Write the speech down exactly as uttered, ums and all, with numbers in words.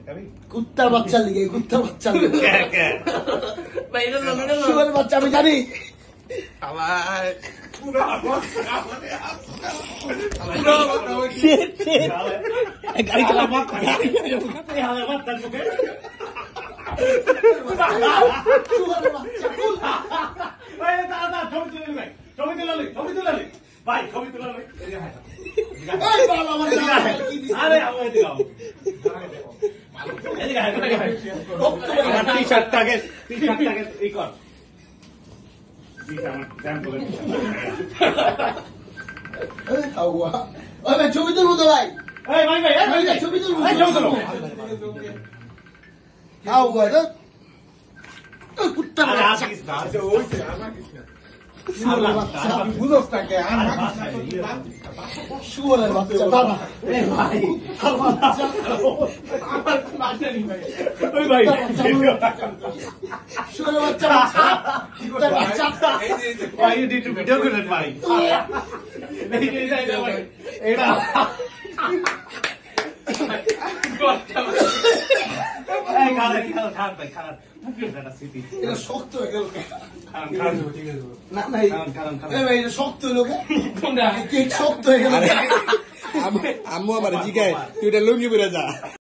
কুত্তার বাচ্চা লিগে কুত্তার বাচ্চা শুয়ারের বাচ্চা আমি জানি গাড়ি চালা ছবি তুলালি ছবি তুলালি ভাই ছবি তুলালি আরে আমার দিলাম টি শার্টটাকে টি শার্টটাকে এই কর ছবি তুলবো তো ভাই ভাই ভাই ছবি তুলবো কুত্তার বাচ্চা শুয়ারের বাচ্চা দাদা শুয়ারের বাচ্চা ভাই ভিডিও করেন ভাই এটা শক্ত হয়ে গেল না না শক্ত হলো শক্ত হয়ে গেল আম্মু আবার জিগায় তুই এটা লুঙ্গি পরে যা।